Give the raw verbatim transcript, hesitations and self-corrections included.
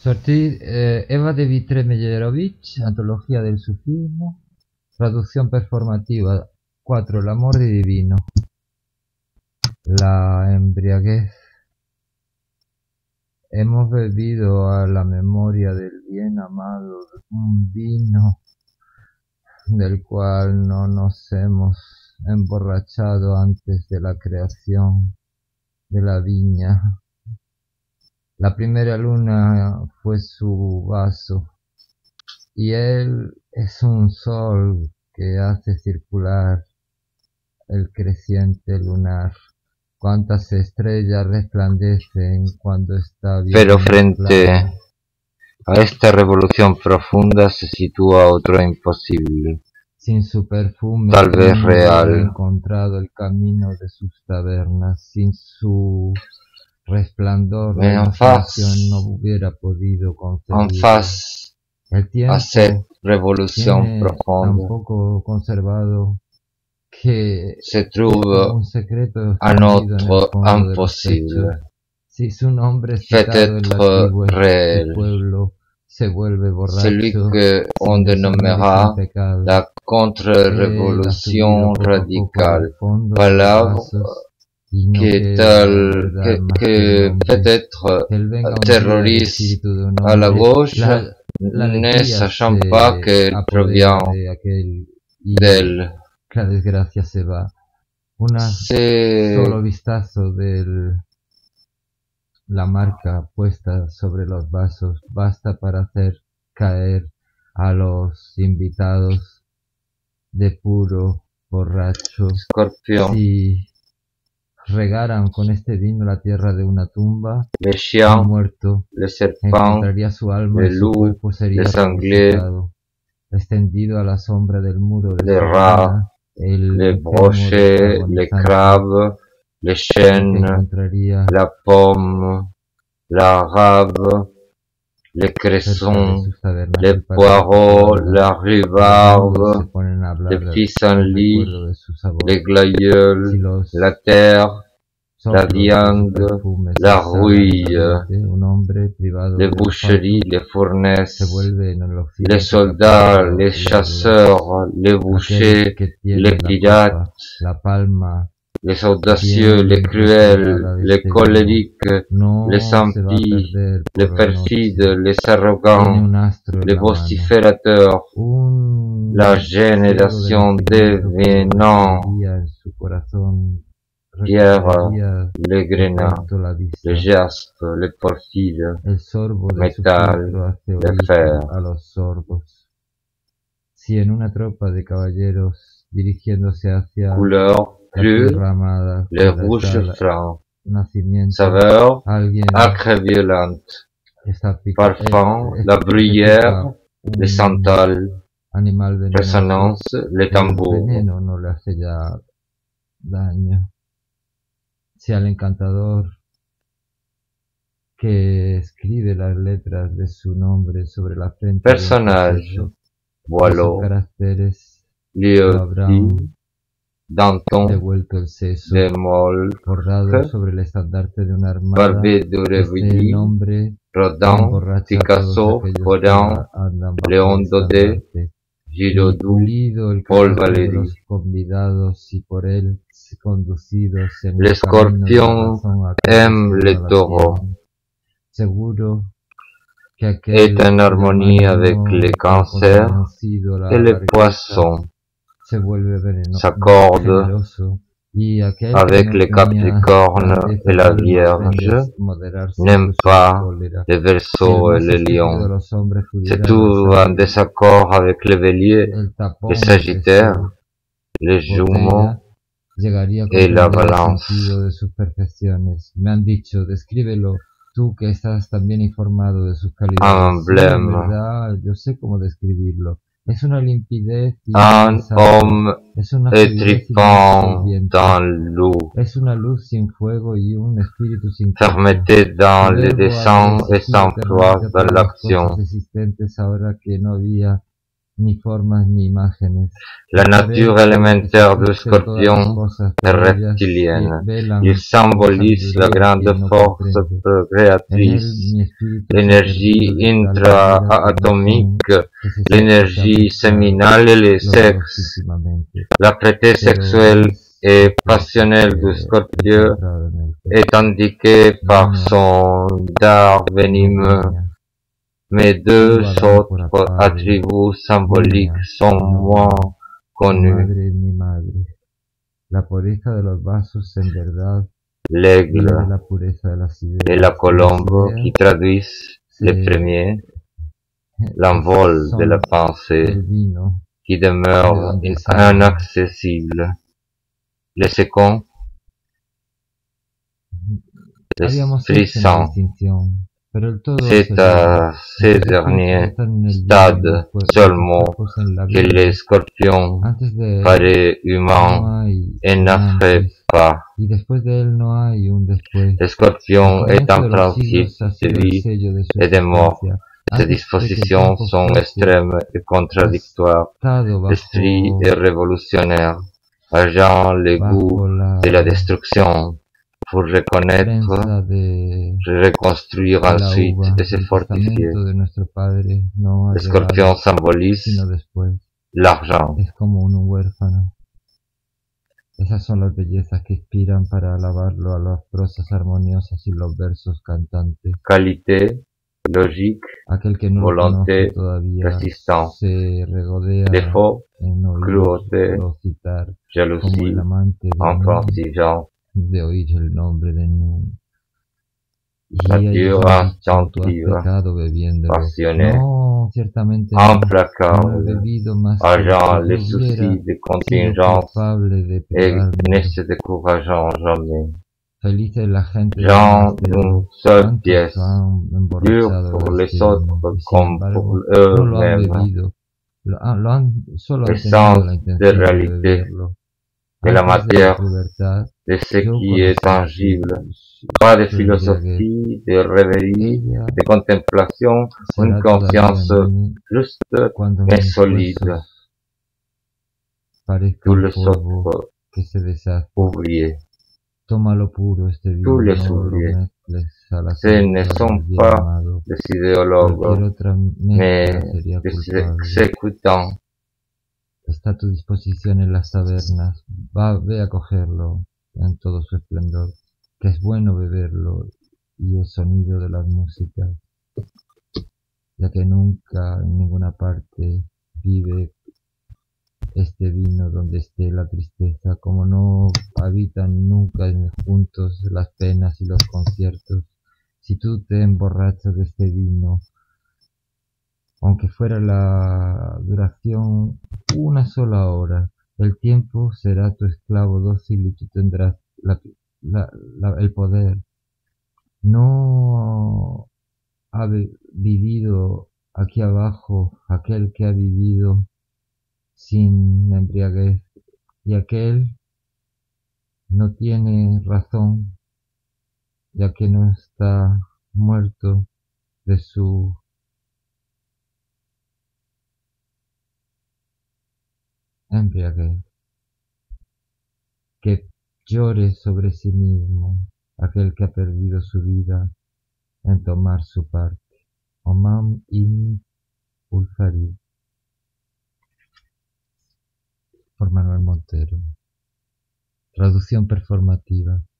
Sorti- eh, Eva de Vitre-Meyerovich, Antología del Sufismo, traducción performativa cuatro. El amor divino. La embriaguez. Hemos bebido a la memoria del bien amado un vino del cual no nos hemos emborrachado antes de la creación de la viña. La primera luna fue su vaso, y él es un sol que hace circular el creciente lunar. Cuántas estrellas resplandecen cuando está bien. Pero frente a esta revolución profunda se sitúa otro imposible, Sin su perfume, tal vez ¿quién real. hubiera encontrado el camino de sus tabernas? Sin su resplandor, la Mais en imaginación face, no hubiera podido en concebirlo. face El tiempo à cette révolution tiene tan profonde, poco conservado que se es como trouve un secreto un escondido en el autre fondo de los impossible, pechos. Si su nombre es fait citado en la être tribu, el réel, pueblo se vuelve celui borracho, que on sin deshonor y dénommera sin pecado. la Él ha contre-révolution subido poco a poco al radicale, fondo de los palabre vasos y no qui est queda en telle verdad que, más que que el hombre. peut-être Que él venga un día el terroriste espíritu de un à la hombre, gauche, la, la ne alegría sachant pas se qu'elle apodera provient de aquel y d'elle. la desgracia se va. Un C'est solo vistazo de la marca puesta sobre los vasos basta para hacer caer a los invitados de puro borracho. Scorpion, Si regaran con este vino la tierra de una tumba, les el chiens, muerto les serpents, encontraría su alma les y su loups, cuerpo sería les sangliers, resucitado, extendido a la sombra del muro de les su rats, ruina, el les enfermo brochets, les agonizante, crabes, les lo que chênes, encontraría la pomme, la rave, les cerca de cressons, sus tabernas. les El padre poireaux, recuerda, la los mundos se rhubarbe, ponen a hablar les del pissenlits, recuerdo de su sabor. les glaïeuls, Si los la terre, la soplos de su viande, perfume se la exhalan rouille, lentamente, un hombre privado les del boucheries, olfato les se fournaces, vuelve en el les occidente soldats, capítulo les y habla. chasseurs, les Aquel bouchers, que tiene les la pirates, copa, la palma les audacieux, bien les cruels, reservada de les este vino, colériques, no les se va a impies, perder les por la noche. perfides, les Tiene arrogants, un astro en les la mano, vociférateurs, la un ciego del génération des nacimiento que venants, recibiría en su corazón, Pierre, recuperaría les de grenats, pronto la les vista. jaspes, les porphyres, El sorbo de su métal, filtro hace les oír fer, a los sordos. Si en una tropa de caballeros dirigiéndose hacia couleur, la bleu, tierra amada les que les da rouges el francs, nacimiento, saveur, alguien acre violente, está pica, parfum, eh, la eh, bruyère, pica les un santales, animal venenoso, résonance, les el tambours. veneno no le hace ya daño. Si al encantador que escribe las letras de su nombre sobre la frente de un Personnage, proceso, esos Boileau, caracteres lo Liotti, habrán Danton, devuelto el seso, Desmolles, bordado sobre el estandarte de una armada. Barbé Este d'Aurevilly, nombre Rodin, emborracha a Picasso, todos aquellos que Rodin, andan bajo Léon el Daudet, estandarte. Y Giraudoux, pulido el Paul carácter de Valéry. los convidados y por él conducidos en el Les camino de la scorpions razón a que aiment les destino la taureaux. tienen. Seguro que aquel Est en cuya harmonie mano avec les ha cancers convencido la et les largueza poissons, se vuelve veneno, s'accorde generoso, y aquel que avec no les tenía Capricornes grandeza et la tal Vierge, aprende a moderarse n'aime incluso la pas cólera. les Si el Verseaux et más les estúpido de Lions. los hombres Se pudiera trouve besar en désaccord avec les Béliers, el tapón les de Sagittaires, su les Jumeaux botella, llegaría a et la comprender el Balance. sentido de sus perfecciones. Me han dicho, descríbelo, tú que estás tan bien informado de sus Un calidades. Sí, emblème, verdad, yo sé cómo describirlo. Es una limpidez un inmensa, homme es una fluidez inmensa étrippant del viento, dans l'eau, es una luz sin fuego y un espíritu sin cuerpo. fermeté dans El les verbo desseins et agradecido s'emploie eternamente a dans todas las l'action. cosas existentes ahora que no había ni formas ni imágenes. La nature élémentaire du scorpion est reptilienne. Il symbolise la grande force créatrice, l'énergie intra-atomique, l'énergie séminale et le sexe. La propriété sexuelle et passionnelle du scorpion est indiquée par son dard venimeux, mais deux autres attributs symboliques sont moins connus. La pureza de los vasos en verdad L'aigle la pureza de las ideas, et la colombe qui traduisent le premier, l'envol de la pensée qui demeure inaccessible. Le second, l'Esprit Saint. C'est à ce dernier stade seulement que le scorpion paraît humain et n'affraie pas. Le scorpion est un principe de vie et de mort. Ses dispositions sont extrêmes et contradictoires. L'esprit est révolutionnaire, agent le goût de la destruction pour reconnaître, reconstruire ensuite et se fortifier. Le scorpion symbolise l'argent. Esas son las bellezas que inspiran para alabarlo a las prosas armoniosas y los versos cantantes. Qualité, logique, Aquel que no volonté, lo conoce todavía résistance, se regodea défaut, en cruauté, oírlo citar como jalousie, el amante de, intransigeance, de oír el nombre de Nun. nature instinctive, passionnée, No, ciertamente no, no he implacable, bebido más agent que les si hubiera soucis de sido contingence culpable de et privarme. ne se décourageant jamais. Feliz es la gente del Gens monasterio, d'une seule cuántos pièce, han dur emborrachado pour de les este autres vino, y sin comme embargo, pour no lo han eux-mêmes. bebido, lo han, lo han, solo han Le tenido sens la de intención de réalité beberlo. de la Antes de la matière, pubertad, de ce yo qui est conocí tangible, su- pas de su philosophie, de rêverie, Ella de contemplation, une será todavía conscience en mí juste cuando mais mis solide. huesos Tous parezcan les polvo autres que se deshace. ouvriers, Tómalo puro este vino, tous les no lo ouvriers, mezcles a la ce ne sangre sont del bien pas amado. des Cualquier idéologues, otra mais mezcla sería des culpable. exécutants. Está a tu disposición en las tabernas. Va, ve a cogerlo en todo su esplendor, que es bueno beberlo y el sonido de las músicas, ya que nunca en ninguna parte vive este vino donde esté la tristeza, como no habitan nunca juntos las penas y los conciertos. Si tú te emborrachas de este vino, aunque fuera la duración una sola hora, el tiempo será tu esclavo dócil y tú tendrás la, la, la, el poder. No ha vivido aquí abajo aquel que ha vivido sin embriaguez, y aquel no tiene razón, ya que no está muerto de su embriaguez. Que llore sobre sí mismo aquel que ha perdido su vida en tomar su parte. Omam in Ulfarid, por Manuel Montero. Traducción performativa.